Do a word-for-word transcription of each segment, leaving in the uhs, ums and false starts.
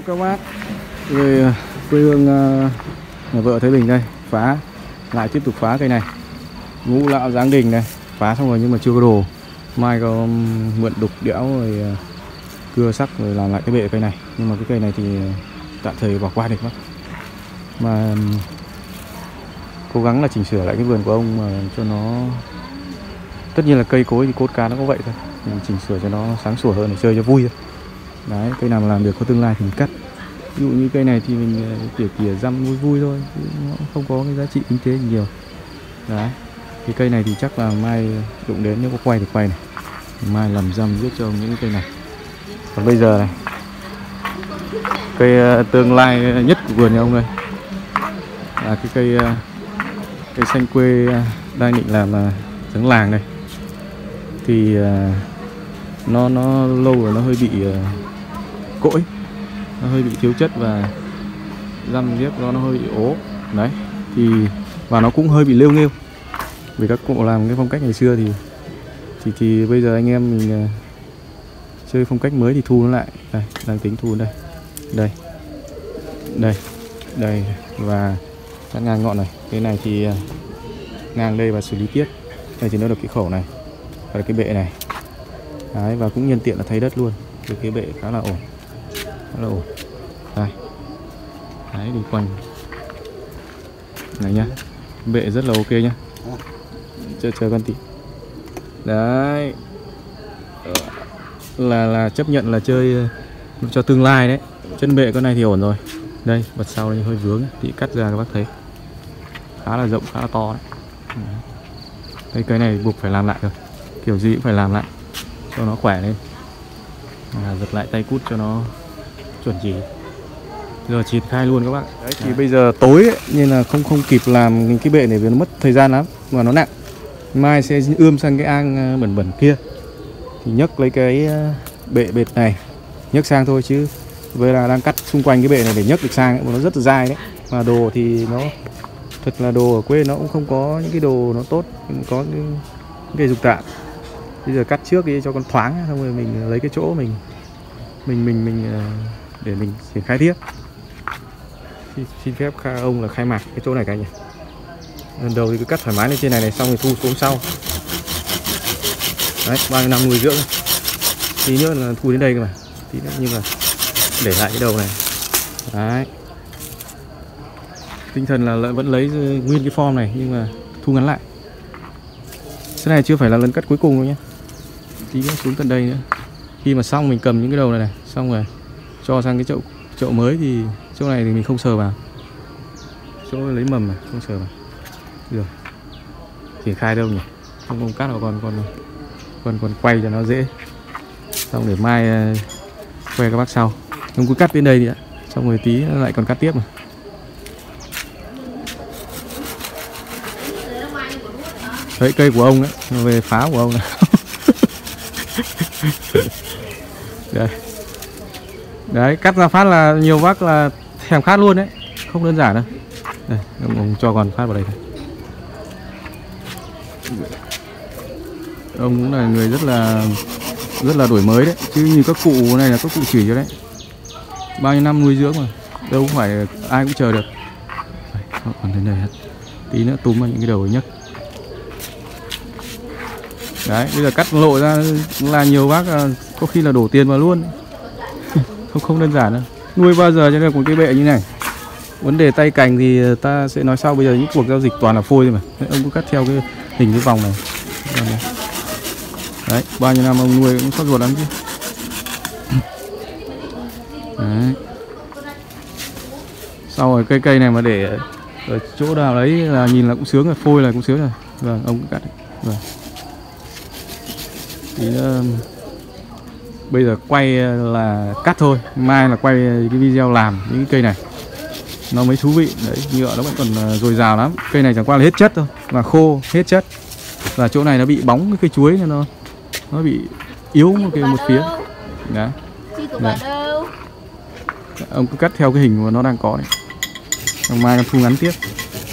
các bác, về quê hương nhà vợ Thái Bình đây, phá lại tiếp tục phá cây này, ngũ lão Giáng Đình này, phá xong rồi nhưng mà chưa có đồ. Mai có mượn đục đẽo rồi cưa sắc rồi làm lại cái bệ cây này, nhưng mà cái cây này thì tạm thời bỏ qua được bác. Mà cố gắng là chỉnh sửa lại cái vườn của ông mà cho nó, tất nhiên là cây cối thì cốt cá nó có vậy thôi, mình chỉnh sửa cho nó sáng sủa hơn để chơi cho vui thôi. Đấy, cây nào mà làm được có tương lai thì mình cắt. Ví dụ như cây này thì mình tỉa tỉa răm vui vui thôi, nó không có cái giá trị kinh tế nhiều. Đấy, cái cây này thì chắc là mai đụng đến, nếu có quay thì quay này, mai làm răm giết cho những cây này. Còn bây giờ này, cây tương lai nhất của vườn nhà ông đây là cái cây cây xanh quê đang định làm giống làng đây. Thì nó nó lâu rồi, nó hơi bị cỗi, nó hơi bị thiếu chất và răm riếp nó nó hơi bị ố. Đấy, thì và nó cũng hơi bị lêu nghêu. Vì các cụ làm cái phong cách ngày xưa thì thì thì bây giờ anh em mình chơi phong cách mới thì thu nó lại. Đây, đang tính thu đây. Đây. Đây. Đây và cắt ngang ngọn này. Cái này thì ngang đây và xử lý tiếp. Đây thì nó được cái khẩu này và cái bệ này. Đấy, và cũng nhân tiện là thay đất luôn. Cái cái bệ khá là ổn. Khá là ổn. Đây. Đấy, đi quanh này nhá. Bệ rất là ok nhá. Chờ chờ con tí. Đấy. Là là chấp nhận là chơi cho tương lai đấy. Chân bệ con này thì ổn rồi. Đây, bật sau đây hơi vướng thì cắt ra các bác thấy. Khá là rộng, khá là to đấy. Đây, cái này buộc phải làm lại rồi. Kiểu gì cũng phải làm lại cho nó khỏe lên. À, giật lại tay cút cho nó chuẩn chỉ. Giờ triển khai luôn các bạn. Đấy thì đấy. Bây giờ tối ấy, nên là không không kịp làm cái bệ này vì nó mất thời gian lắm và nó nặng. Mai sẽ ươm sang cái ang bẩn bẩn kia thì nhấc lấy cái bệ bệt này, nhấc sang thôi, chứ với là đang cắt xung quanh cái bệ này để nhấc được sang ấy, nó rất là dai đấy. Mà đồ thì nó thật là đồ ở quê nó cũng không có những cái đồ nó tốt, có những cái dục tạm. Bây giờ cắt trước đi cho con thoáng, xong rồi mình lấy cái chỗ mình mình mình mình để mình triển khai tiếp. Xin phép ông là khai mạc cái chỗ này cả nhỉ. Lần đầu thì cứ cắt thoải mái lên trên này này, xong rồi thu xuống sau. Đấy, bao nhiêu năm nuôi dưỡng, tí nữa là thu đến đây cơ mà, tí nữa nhưng mà để lại cái đầu này. Đấy, tinh thần là vẫn lấy nguyên cái form này nhưng mà thu ngắn lại. Cái này chưa phải là lần cắt cuối cùng đâu nhé, tí nữa xuống tận đây nữa. Khi mà xong mình cầm những cái đầu này này, xong rồi cho sang cái chậu chậu mới thì chỗ này thì mình không sờ vào, chỗ lấy mầm này không sờ vào được. Triển khai đâu nhỉ, không không cắt vào con con con con quay cho nó dễ, xong để mai uh, quay các bác sau. Không cứ cắt bên đây đi ạ, xong rồi tí lại còn cắt tiếp mà. Đấy, cây của ông đấy, về phá của ông này. Đây. Đấy, cắt ra phát là nhiều bác là thèm khát luôn đấy, không đơn giản đâu. Đây, ông, ông cho còn phát vào đây thôi. Ông cũng là người rất là rất là đổi mới đấy, chứ như các cụ này là các cụ chỉ cho đấy. Bao nhiêu năm nuôi dưỡng mà, đâu không phải ai cũng chờ được. Đây, còn đến đây hết. Tí nữa túm vào những cái đầu ấy nhấc. Đấy, bây giờ cắt lộ ra là nhiều bác có khi là đổ tiền vào luôn. Không không đơn giản đâu. Nuôi bao giờ cho nên một cái bệ như này. Vấn đề tay cành thì ta sẽ nói sau, bây giờ những cuộc giao dịch toàn là phôi thôi mà. Ông cứ cắt theo cái hình cái vòng này. Đấy, bao nhiêu năm ông nuôi cũng sót ruột lắm chứ. Đấy. Sau rồi cây cây này mà để ở chỗ nào đấy là nhìn là cũng sướng rồi, phôi là cũng sướng rồi. Vâng, ông cũng cắt đấy. Vâng. Thì uh, bây giờ quay là cắt thôi, mai là quay cái video làm những cái cây này nó mới thú vị. Đấy, nhựa nó vẫn còn dồi dào lắm. Cây này chẳng qua là hết chất thôi, và khô hết chất. Và chỗ này nó bị bóng cái cây chuối nên nó nó bị yếu một cái một phía. Đấy. Đấy. Ông cứ cắt theo cái hình mà nó đang có đấy. Xong mai nó thu ngắn tiếp.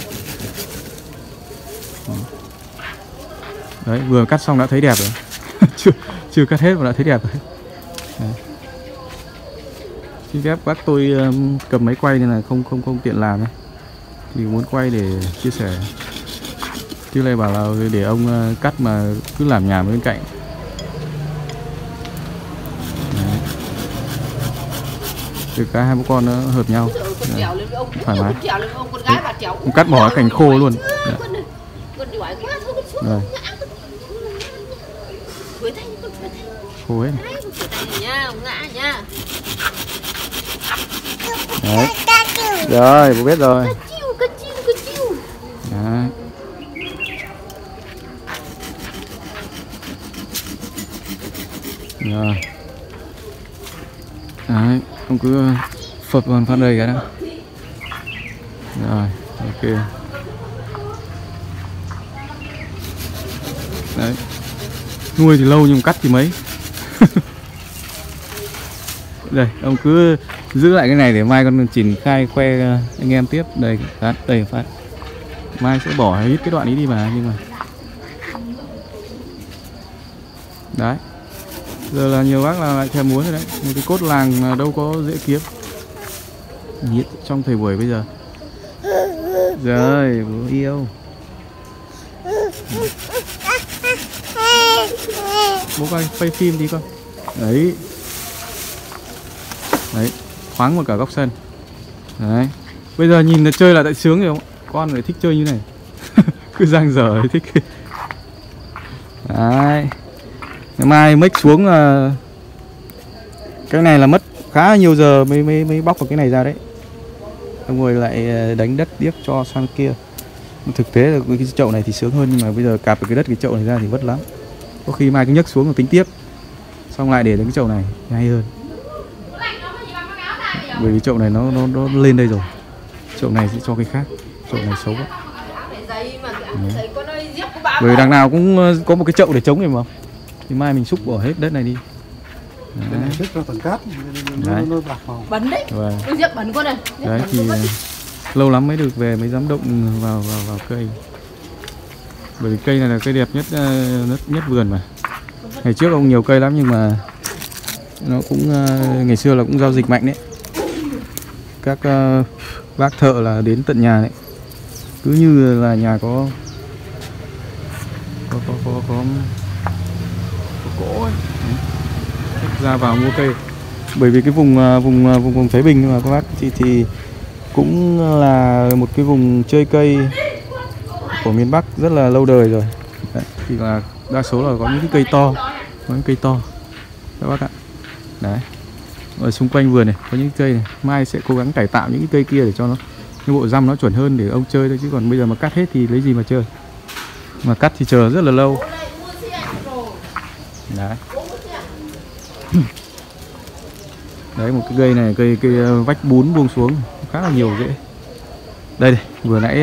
Đấy, vừa cắt xong đã thấy đẹp rồi. chưa chưa cắt hết mà đã thấy đẹp rồi. Đấy. Xin phép bác tôi um, cầm máy quay nên là không không không tiện làm ấy. Thì muốn quay để chia sẻ. Chứ này bảo là để ông uh, cắt mà cứ làm nhảm bên cạnh. Đấy. Từ cả hai bố con nó hợp nhau. Đấy. Thoải mái. Ông cắt bỏ cái cành khô luôn. Rồi. Khô hết. Đấy. Rồi, bố biết rồi. Đấy. Rồi. Đấy, ông cứ phập vào phát đây cái đó. Rồi, ok. Đấy. Nuôi thì lâu nhưng cắt thì mấy. Đây, ông cứ giữ lại cái này để mai con triển khai khoe anh em tiếp. Đây, phát, đây phát. Mai sẽ bỏ hết cái đoạn ấy đi mà, nhưng mà đấy. Giờ là nhiều bác là lại thèm muốn rồi đấy. Một cái cốt làng là đâu có dễ kiếm. Nhiệt trong thời buổi bây giờ. Rồi, bố yêu. Bố coi quay phim đi con. Đấy. Đấy, thoáng một cả góc sân. Đấy. Bây giờ nhìn là chơi là tại sướng rồi không? Con lại thích chơi như này. Cứ giang dở thích. Đấy. Ngày mai make xuống là cái này là mất khá nhiều giờ mới mới mới bóc được cái này ra đấy. Xong rồi lại đánh đất tiếp cho sang kia. Thực tế là cái chậu này thì sướng hơn, nhưng mà bây giờ cạp được cái đất cái chậu này ra thì vất lắm. Có khi mai cứ nhấc xuống rồi tính tiếp. Xong lại để đến cái chậu này thì hay hơn. Bởi vì chậu này nó nó nó lên đây rồi. Chậu này sẽ cho cái khác. Chậu này xấu quá. Bởi vì đằng nào cũng có một cái chậu để chống này mà. Thì mai mình xúc bỏ hết đất này đi. Đấy. Đấy. Cho tầng cát nó, nó bẩn đấy. Tôi giết bẩn con này. Đấy thì lâu lắm mới được về mới dám động vào vào vào cây. Bởi vì cây này là cây đẹp nhất nhất, nhất vườn mà. Ngày trước ông nhiều cây lắm nhưng mà nó cũng ngày xưa là cũng giao dịch mạnh đấy. Các uh, bác thợ là đến tận nhà đấy. Cứ như là nhà có có có có có, có cỗ ấy. Ra vào mua cây. Bởi vì cái vùng vùng vùng vùng Thái Bình mà các bác thì thì cũng là một cái vùng chơi cây của miền Bắc rất là lâu đời rồi. Đấy, thì là đa số là có những cái cây to, có những cây to các bác ạ. Đấy. Ở xung quanh vườn này có những cây này, mai sẽ cố gắng cải tạo những cái cây kia để cho nó cái bộ răm nó chuẩn hơn để ông chơi thôi, chứ còn bây giờ mà cắt hết thì lấy gì mà chơi. Mà cắt thì chờ rất là lâu. Đấy. Đấy, một cái cây này, cây cây vách bún buông xuống khá là nhiều rễ. Đây đây, vừa nãy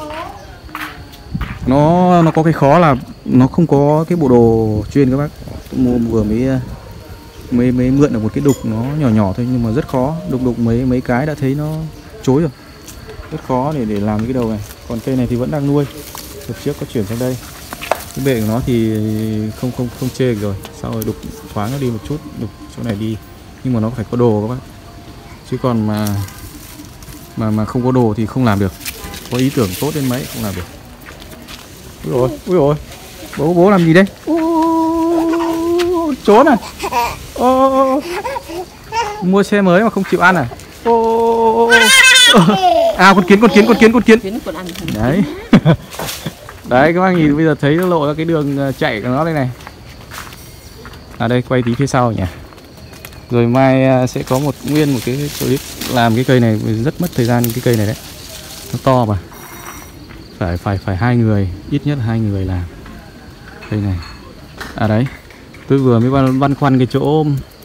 nó nó có cái khó là nó không có cái bộ đồ chuyên các bác. Mua vừa mới mới mới mượn được một cái đục nó nhỏ nhỏ thôi nhưng mà rất khó. Đục đục mấy mấy cái đã thấy nó chối rồi. Rất khó để để làm cái đầu này. Còn cây này thì vẫn đang nuôi. Đợt trước có chuyển sang đây. Cái bệ của nó thì không không không chê rồi. Sau rồi đục thoáng nó đi một chút, đục chỗ này đi. Nhưng mà nó phải có đồ các bác. Chứ còn mà mà mà không có đồ thì không làm được. Có ý tưởng tốt đến mấy không làm được. Úi dồi, úi dồi. Bố bố làm gì đây? Ô, trốn à? Ô, mua xe mới mà không chịu ăn à? Ô, à con kiến con kiến con kiến con kiến. Đấy. Đấy các bác nhìn bây giờ thấy nó lộ ra cái đường chạy của nó đây này. À đây quay tí phía sau nhỉ. Rồi mai sẽ có một nguyên một cái clip làm cái cây này rất mất thời gian cái cây này đấy. Nó to mà. Phải phải phải hai người, ít nhất hai người làm. Cây này. À đấy. Tôi vừa mới băn khoăn cái chỗ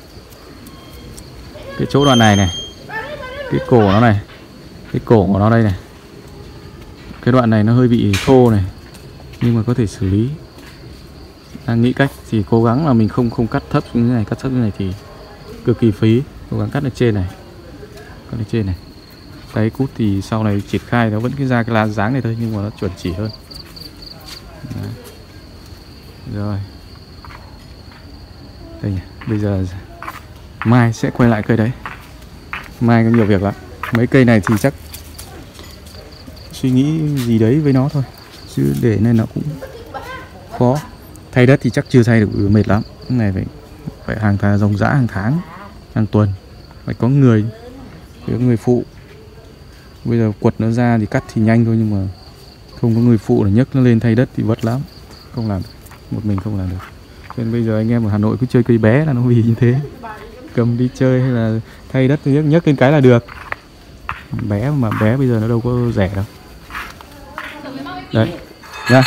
cái chỗ đoạn này này. Cái cổ nó này. Cái cổ của nó đây này. Cái đoạn này nó hơi bị thô này. Nhưng mà có thể xử lý. Đang nghĩ cách thì cố gắng là mình không không cắt thấp xuống như này, cắt thấp như này thì cực kỳ phí. Cố gắng cắt ở trên này. Cắt ở trên này. Cái cút thì sau này triển khai nó vẫn cái ra cái lá dáng này thôi nhưng mà nó chuẩn chỉ hơn. Đấy. Rồi. Đây nhỉ. Bây giờ mai sẽ quay lại cây đấy. mai có nhiều việc lắm. Mấy cây này thì chắc suy nghĩ gì đấy với nó thôi, chứ để nên nó cũng khó. Thay đất thì chắc chưa thay được, mệt lắm. Cái này phải phải hàng tháng, dòng dã hàng tháng, hàng tuần, phải có người, phải có người phụ. Bây giờ quật nó ra thì cắt thì nhanh thôi, nhưng mà không có người phụ để nhấc nó lên thay đất thì vất lắm, không làm được. Một mình không làm được. Cho nên bây giờ anh em ở Hà Nội cứ chơi cây bé là nó vì như thế, cầm đi chơi hay là thay đất nhấc nhấc lên cái là được. Bé mà bé bây giờ nó đâu có rẻ đâu. Đấy nha.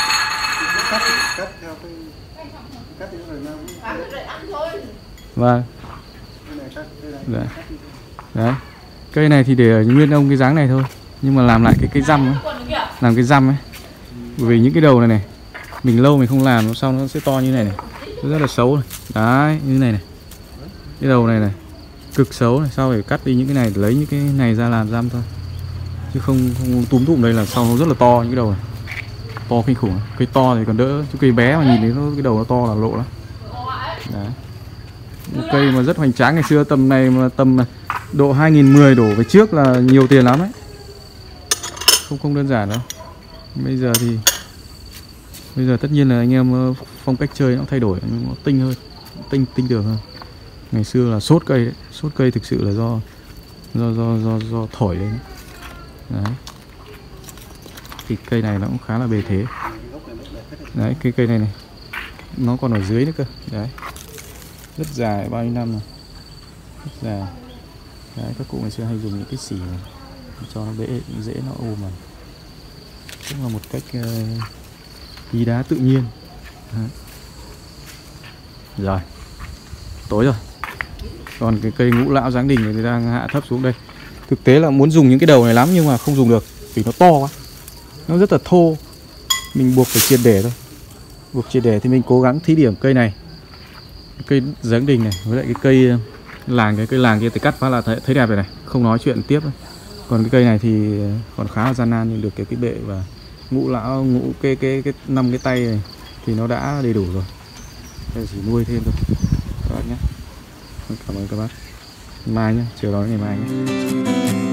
Vâng. Đấy. Đấy. Cây này thì để ở nguyên ông cái dáng này thôi, nhưng mà làm lại cái cây răm ấy. Làm cái răm ấy. Bởi vì những cái đầu này này mình lâu mình không làm nó sau nó sẽ to như này này. Nó rất là xấu này. Đấy, như này này. Cái đầu này này cực xấu này, sau phải cắt đi những cái này để lấy những cái này ra làm răm thôi. Chứ không không túm tụm đây là sau nó rất là to, những cái đầu này. To kinh khủng. Cây to thì còn đỡ, chứ cây bé mà nhìn thấy nó cái đầu nó to là lộ lắm. Đấy. Một cây mà rất hoành tráng ngày xưa tầm này mà tầm độ hai nghìn mười đổ về trước là nhiều tiền lắm đấy. Không không đơn giản đâu. Bây giờ thì bây giờ tất nhiên là anh em phong cách chơi nó thay đổi, nó tinh hơn, tinh tinh tưởng hơn. Ngày xưa là sốt cây đấy, sốt cây thực sự là do do do do, do thổi lên. Đấy. Thì cây này nó cũng khá là bề thế. Đấy, cái cây này này nó còn ở dưới nữa cơ. Đấy. Rất dài, bao nhiêu năm rồi. Rất dài. Đấy, các cụ ngày xưa hay dùng những cái xỉ này cho nó dễ, dễ nó ôm mà. Cũng là một cách uh, bí đá tự nhiên. Đấy. Rồi. Tối rồi. Còn cái cây ngũ lão Giáng Đình thì đang hạ thấp xuống đây. Thực tế là muốn dùng những cái đầu này lắm nhưng mà không dùng được vì nó to quá. Nó rất là thô. Mình buộc phải triệt để thôi. Buộc triệt để thì mình cố gắng thí điểm cây này. Cây Giáng Đình này với lại cái cây làng, cái cây làng kia thì cắt phát là thấy, thấy đẹp rồi này, không nói chuyện tiếp ấy. Còn cái cây này thì còn khá là gian nan, nhưng được cái cái bệ và ngũ lão ngũ cái cái cái năm cái tay này thì nó đã đầy đủ rồi. Đây chỉ nuôi thêm thôi các bác nhé. Cảm ơn các bác. Mai nhé, chiều đó ngày mai nhé.